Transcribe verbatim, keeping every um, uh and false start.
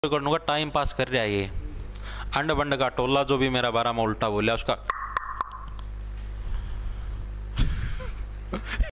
करूँगा, time pass कर रहा है ये अंड बंड का टोला जो भी मेरा बारा में उल्टा बोला उसका